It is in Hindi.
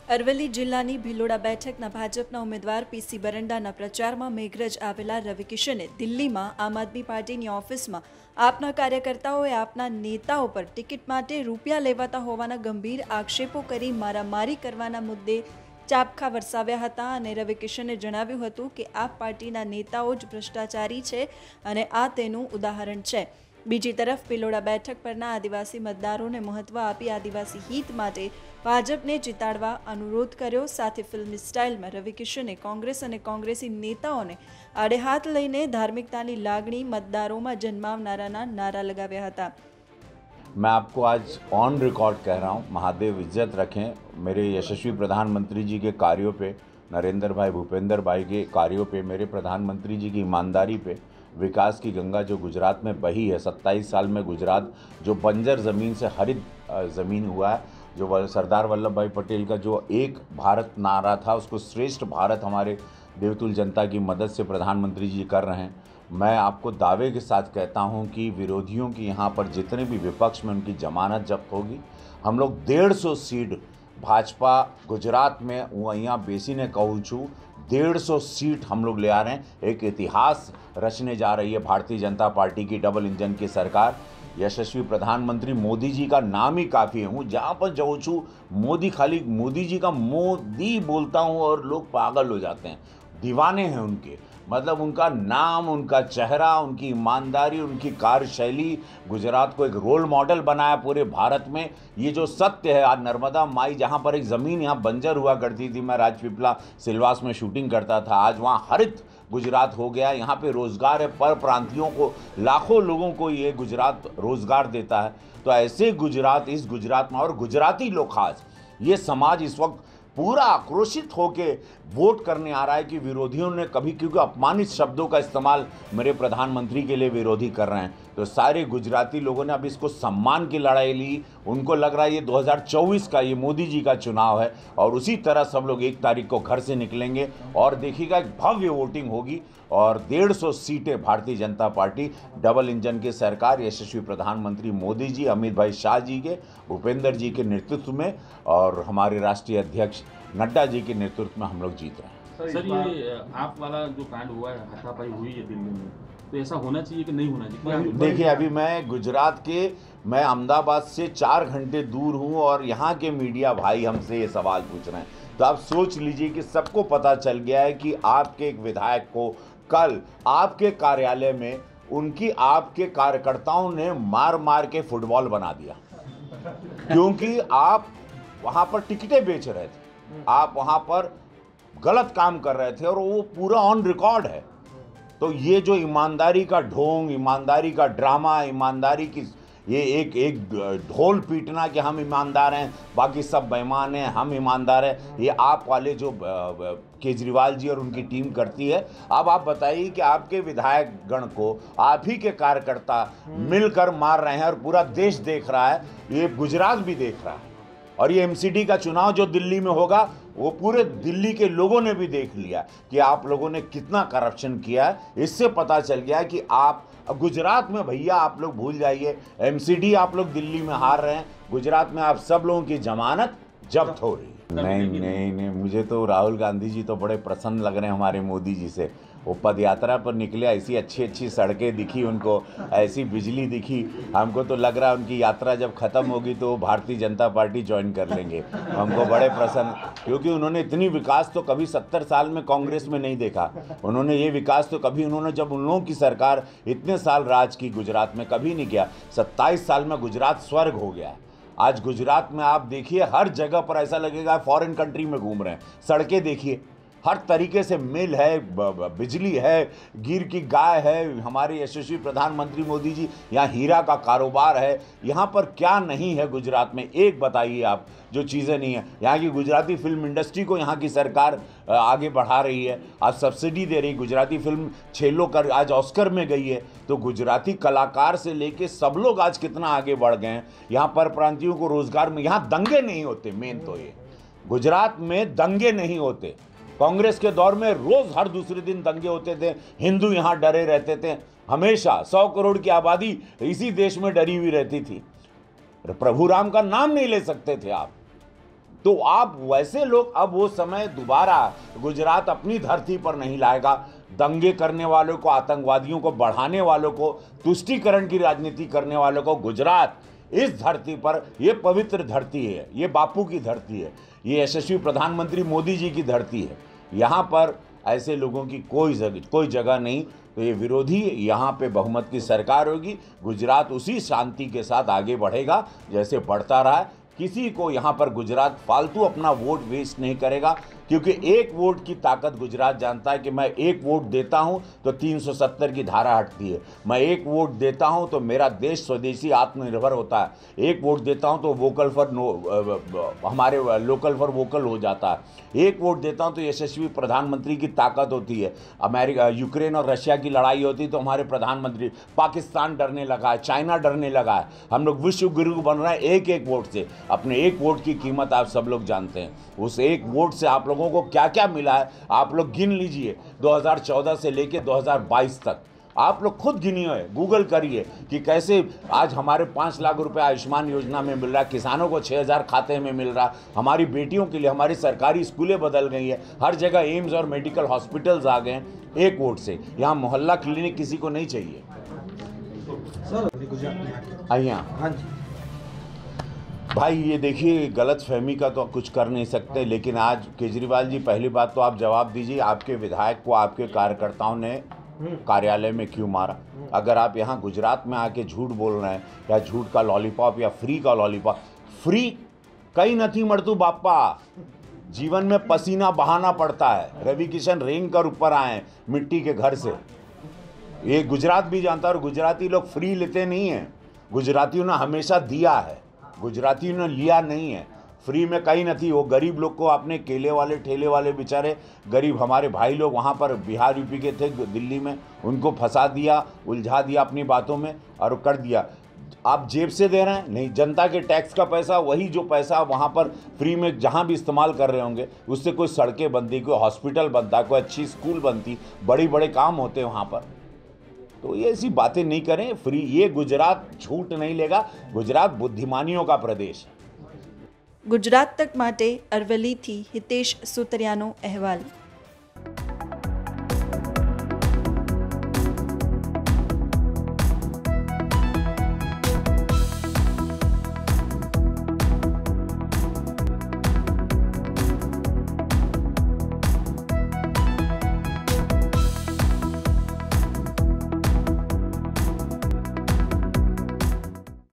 અરવલ્લી જિલ્લાની ભિલોડા બેઠકના ભાજપના ઉમેદવાર પીસી બરંડાના પ્રચારમાં મેઘરજ આવેલા રવિકિશને દિલ્હીમાં આમ આદમી પાર્ટીની ઓફિસમાં આપના કાર્યકર્તાઓએ આપના નેતાઓ પર ટિકિટ માટે રૂપિયા લેવાતા હોવાના ગંભીર આક્ષેપો કરી મારામારી કરવાના મુદ્દે ચાબખા વરસાવ્યા હતા અને રવિકિશને જણાવ્યું હતું કે આપ પાર્ટીના નેતાઓ જ ભ્રષ્ટાચારી છે અને આ તેનું ઉદાહરણ છે। બીજી તરફ ભિલોડા બેઠક પરના આદિવાસી મતદારોને મહત્વ આપી આદિવાસી હિત માટે ભાજપને જીતાડવા અનુરોધ કર્યો। સાથે ફિલ્મી સ્ટાઇલમાં રવિકિશને કોંગ્રેસ અને કોંગ્રેસી નેતાઓને આડે હાથ લઈને ધાર્મિકતાની લાગણી મતદારોમાં જન્માવનારાના નારા લગાવ્યા હતા। मैं आपको आज ऑन रिकॉर्ड कह रहा हूँ, महादेव इज्जत रखें। मेरे यशस्वी प्रधानमंत्री जी के कार्यों पे, नरेंद्र भाई भूपेंद्र भाई के कार्यों पे, मेरे प्रधानमंत्री जी की ईमानदारी पे, विकास की गंगा जो गुजरात में बही है, 27 साल में गुजरात जो बंजर ज़मीन से हरित ज़मीन हुआ है, जो सरदार वल्लभ भाई पटेल का जो एक भारत नारा था उसको श्रेष्ठ भारत हमारे देवतुल जनता की मदद से प्रधानमंत्री जी कर रहे हैं। मैं आपको दावे के साथ कहता हूं कि विरोधियों की यहाँ पर जितने भी विपक्ष में उनकी जमानत जब्त होगी। हम लोग 150 सीट भाजपा गुजरात में हूँ अँ बेसीने कहूँ छूँ 150 सीट हम लोग ले आ रहे हैं। एक इतिहास रचने जा रही है भारतीय जनता पार्टी की डबल इंजन की सरकार। यशस्वी प्रधानमंत्री मोदी जी का नाम ही काफ़ी है। हूँ जहाँ पर जाऊँ छूँ मोदी, खाली मोदी जी का मोदी बोलता हूँ और लोग पागल हो जाते हैं, दीवाने हैं उनके। मतलब उनका नाम, उनका चेहरा, उनकी ईमानदारी, उनकी कार्यशैली गुजरात को एक रोल मॉडल बनाया पूरे भारत में। ये जो सत्य है, आज नर्मदा माई जहाँ पर एक ज़मीन यहाँ बंजर हुआ करती थी, मैं राजपीपला सिलवास में शूटिंग करता था, आज वहाँ हरित गुजरात हो गया। यहाँ पे रोज़गार है, पर प्रांतियों को, लाखों लोगों को ये गुजरात रोज़गार देता है। तो ऐसे गुजरात, इस गुजरात में और गुजराती लोग खास, ये समाज इस वक्त पूरा आक्रोशित होके वोट करने आ रहा है कि विरोधियों ने कभी, क्योंकि अपमानित शब्दों का इस्तेमाल मेरे प्रधानमंत्री के लिए विरोधी कर रहे हैं। तो सारे गुजराती लोगों ने अब इसको सम्मान की लड़ाई ली। उनको लग रहा है ये 2024 का ये मोदी जी का चुनाव है और उसी तरह सब लोग 1 तारीख को घर से निकलेंगे और देखिएगा एक भव्य वोटिंग होगी और 150 सीटें Bharatiya Janata party double engine की सरकार यशस्वी प्रधानमंत्री मोदी जी, अमित भाई शाह जी के, भूपेंद्र जी के नेतृत्व में और हमारे राष्ट्रीय अध्यक्ष नड्डा जी के नेतृत्व में हम लोग जीत रहे हैं। सर, ये आप वाला जो कांड हुआ है, हाथापाई हुई है दिल्ली में, तो ऐसा होना चाहिए कि नहीं होना चाहिए? देखिए, अभी मैं गुजरात के, मैं अहमदाबाद से 4 घंटे दूर हूं और यहाँ के मीडिया भाई हमसे ये सवाल पूछ रहे हैं। तो आप सोच लीजिए कि सबको पता चल गया है कि आपके एक विधायक को कल आपके कार्यालय में उनकी, आपके कार्यकर्ताओं ने मार मार के फुटबॉल बना दिया, क्योंकि आप वहाँ पर टिकटें बेच रहे थे, आप वहाँ पर गलत काम कर रहे थे और वो पूरा ऑन रिकॉर्ड है। तो ये जो ईमानदारी का ढोंग, ईमानदारी का ड्रामा, ईमानदारी की ये एक ढोल पीटना कि हम ईमानदार हैं, बाकी सब बेईमान हैं, हम ईमानदार हैं, ये आप वाले जो केजरीवाल जी और उनकी टीम करती है। अब आप बताइए कि आपके विधायक गण को आप ही के कार्यकर्ता मिलकर मार रहे हैं और पूरा देश देख रहा है, ये गुजरात भी देख रहा है। और ये एमसीडी का चुनाव जो दिल्ली में होगा वो पूरे दिल्ली के लोगों ने भी देख लिया कि आप लोगों ने कितना करप्शन किया है। इससे पता चल गया है कि आप गुजरात में, भैया आप लोग भूल जाइए, एमसीडी आप लोग दिल्ली में हार रहे हैं, गुजरात में आप सब लोगों की जमानत जब्त हो रही है। नहीं, मुझे तो राहुल गांधी जी तो बड़े प्रसन्न लग रहे हैं हमारे मोदी जी से। वो पद यात्रा पर निकले, ऐसी अच्छी अच्छी सड़कें दिखी उनको, ऐसी बिजली दिखी, हमको तो लग रहा है उनकी यात्रा जब ख़त्म होगी तो भारतीय जनता पार्टी ज्वाइन कर लेंगे। हमको बड़े प्रसन्न, क्योंकि उन्होंने इतनी विकास तो कभी 70 साल में कांग्रेस में नहीं देखा। उन्होंने ये विकास तो कभी, उन्होंने जब उन लोगों की सरकार इतने साल राज की गुजरात में, कभी नहीं किया। 27 साल में गुजरात स्वर्ग हो गया। आज गुजरात में आप देखिए, हर जगह पर ऐसा लगेगा फॉरेन कंट्री में घूम रहे हैं। सड़कें देखिए, हर तरीके से मिल है, बिजली है, गिर की गाय है, हमारे यशस्वी प्रधानमंत्री मोदी जी, यहाँ हीरा का कारोबार है। यहाँ पर क्या नहीं है गुजरात में, एक बताइए आप जो चीज़ें नहीं है। यहाँ की गुजराती फिल्म इंडस्ट्री को यहाँ की सरकार आगे बढ़ा रही है, आज सब्सिडी दे रही। गुजराती फिल्म छेलो कर आज ऑस्कर में गई है। तो गुजराती कलाकार से लेके सब लोग आज कितना आगे बढ़ गए हैं। यहाँ पर प्रांतियों को रोजगार में, यहाँ दंगे नहीं होते। मेन तो ये गुजरात में दंगे नहीं होते। कांग्रेस के दौर में रोज हर दूसरे दिन दंगे होते थे, हिंदू यहाँ डरे रहते थे, हमेशा 100 करोड़ की आबादी इसी देश में डरी हुई रहती थी। प्रभु राम का नाम नहीं ले सकते थे आप। तो आप वैसे लोग, अब वो समय दोबारा गुजरात अपनी धरती पर नहीं लाएगा। दंगे करने वालों को, आतंकवादियों को बढ़ाने वालों को, तुष्टीकरण की राजनीति करने वालों को गुजरात इस धरती पर, ये पवित्र धरती है, ये बापू की धरती है, ये यशस्वी प्रधानमंत्री मोदी जी की धरती है। यहाँ पर ऐसे लोगों की कोई जगह नहीं। तो ये विरोधी, यहाँ पे बहुमत की सरकार होगी। गुजरात उसी शांति के साथ आगे बढ़ेगा जैसे बढ़ता रहा है। किसी को यहाँ पर गुजरात फालतू अपना वोट वेस्ट नहीं करेगा, क्योंकि एक वोट की ताकत गुजरात जानता है कि मैं एक वोट देता हूँ तो 370 की धारा हटती है, मैं एक वोट देता हूँ तो मेरा देश स्वदेशी आत्मनिर्भर होता है, एक वोट देता हूँ तो हमारे लोकल फॉर वोकल हो जाता है, एक वोट देता हूँ तो यशस्वी प्रधानमंत्री की ताकत होती है। अमेरिका, यूक्रेन और रशिया की लड़ाई होती तो हमारे प्रधानमंत्री, पाकिस्तान डरने लगा है, चाइना डरने लगा है। हम लोग विश्व गुरु बन रहे हैं एक एक वोट से। अपने एक वोट की कीमत आप सब लोग जानते हैं। उस एक वोट से आप लोगों को क्या क्या मिला है आप लोग गिन लीजिए। 2014 से लेके 2022 तक आप लोग खुद गिनिए, गूगल करिए कि कैसे आज हमारे 5 लाख रुपए आयुष्मान योजना में मिल रहा है, किसानों को 6000 खाते में मिल रहा है, हमारी बेटियों के लिए हमारी सरकारी स्कूलें बदल गई है, हर जगह एम्स और मेडिकल हॉस्पिटल्स आ गए हैं एक वोट से। यहाँ मोहल्ला क्लिनिक किसी को नहीं चाहिए। हाँ जी भाई, ये देखिए, गलत फहमी का तो कुछ कर नहीं सकते, लेकिन आज केजरीवाल जी, पहली बात तो आप जवाब दीजिए, आपके विधायक को आपके कार्यकर्ताओं ने कार्यालय में क्यों मारा? अगर आप यहाँ गुजरात में आके झूठ बोल रहे हैं, या झूठ का लॉलीपॉप या फ्री का लॉलीपॉप, फ्री कहीं नहीं मरतू बापा, जीवन में पसीना बहाना पड़ता है। रवि किशन रेंग कर ऊपर आए मिट्टी के घर से, ये गुजरात भी जानता है। और गुजराती लोग फ्री लेते नहीं हैं, गुजरातियों ने हमेशा दिया है, गुजरातियों ने लिया नहीं है। फ्री में कहीं नहीं। वो गरीब लोग को, अपने केले वाले ठेले वाले बेचारे गरीब हमारे भाई लोग वहाँ पर बिहार यूपी के थे दिल्ली में, उनको फंसा दिया, उलझा दिया अपनी बातों में और कर दिया। आप जेब से दे रहे हैं? नहीं, जनता के टैक्स का पैसा, वही जो पैसा वहाँ पर फ्री में जहाँ भी इस्तेमाल कर रहे होंगे, उससे कोई सड़कें बनती, कोई हॉस्पिटल बनता, कोई अच्छी स्कूल बनती, बड़े बड़े काम होते वहाँ पर। तो ये ऐसी बातें नहीं करें फ्री। ये गुजरात झूठ नहीं लेगा, गुजरात बुद्धिमानियों का प्रदेश है। गुजरात तक माटे अरवलीथी हितेश सुतरियानो अहवाल।